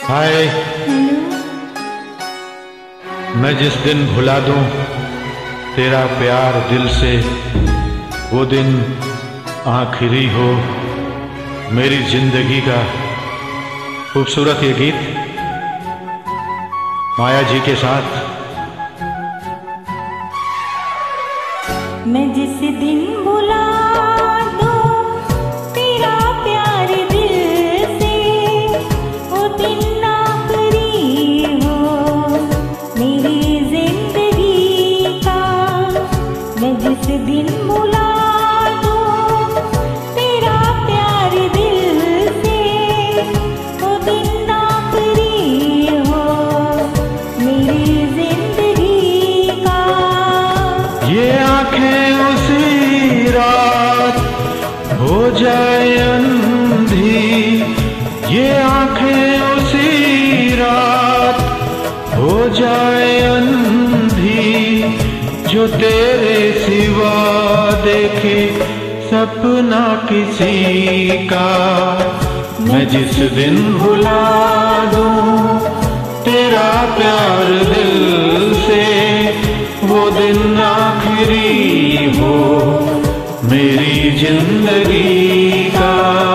हाय। मैं जिस दिन भुला दूं तेरा प्यार दिल से, वो दिन आखिरी हो मेरी जिंदगी का। खूबसूरत ये गीत माया जी के साथ। मैं जिस दिन भुला दूं तेरा प्यार दिल से, वो दिन आखिरी हो मेरी जिंदगी का। मैं जिस दिन भुला दूं तेरा प्यार दिल से, वो दिन आखिरी हो मेरी जिंदगी का। ये आंखें उसी रात हो जाए अंधी, ये आंखें उसी रात हो जाए अंधी, जो तेरे सिवा देखे सपना किसी का। मैं जिस दिन भुला दूं तेरा प्यार दिल से, वो दिन आखिरी हो मेरी जिंदगी का।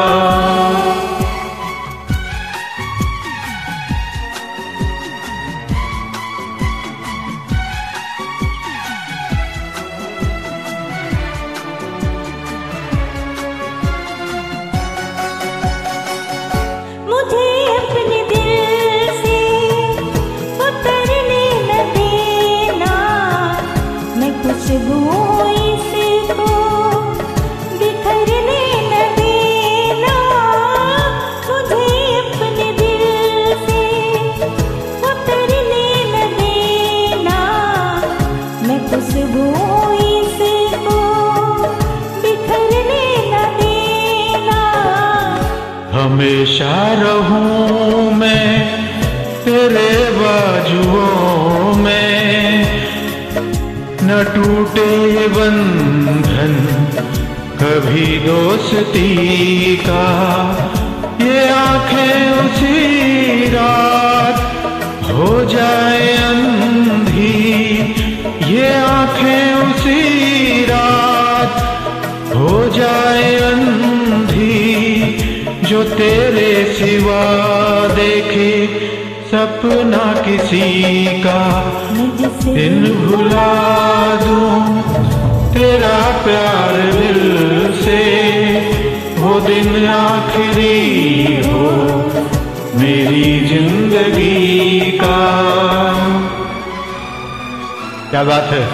मुझे अपने दिल से उतरने न देना, मैं खुशबू इसको बिखरने न देना। मुझे अपने दिल से उतरने न देना, मैं खुशबू इसको बिखरने न देना। हमेशा रहूं मैं तेरे बाजुओं में, न टूटे बंधन कभी दोस्ती का। ये आंखें उसी रात हो जाए अंधी, ये आंखें उसी रात हो जाए अंधी, जो तेरे सिवा देखे सपना किसी का। दिन भुला दूं तेरा प्यार दिल से, वो दिन आखिरी हो मेरी जिंदगी का। क्या बात है।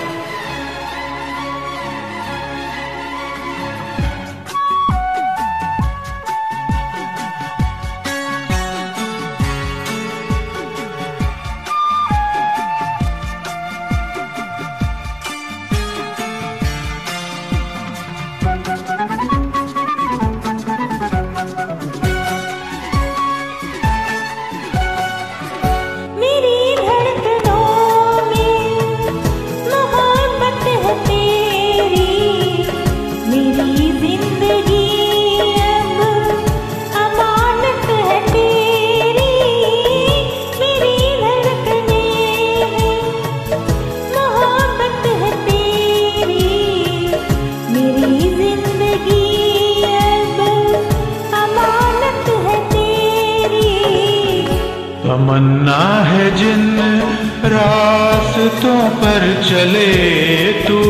तमन्ना है जिन रास्तों पर चले तू,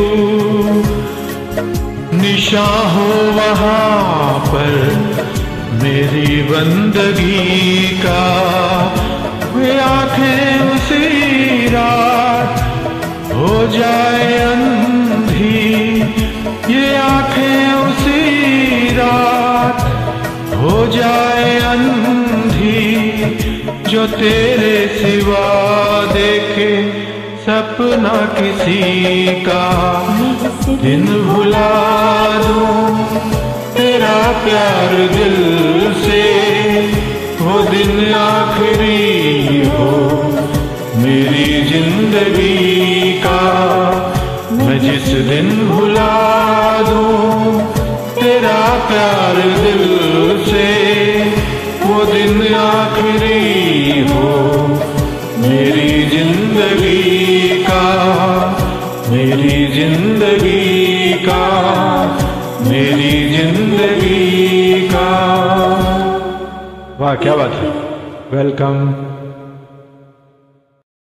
निशां हो वहां पर मेरी बंदगी का। वे आंखें उसी रात हो जाए अंधी, ये आंखें उसी रात हो जाए अंधी, जो तेरे सिवा देखे सपना किसी का। दिन भुला दूं तेरा प्यार दिल से, वो दिन आखिरी हो मेरी जिंदगी का। मैं जिस दिन भुला दूं तेरा प्यार दिल से, वो दिन आखिरी मेरी जिंदगी का, मेरी जिंदगी का। वाह क्या बात है, वेलकम।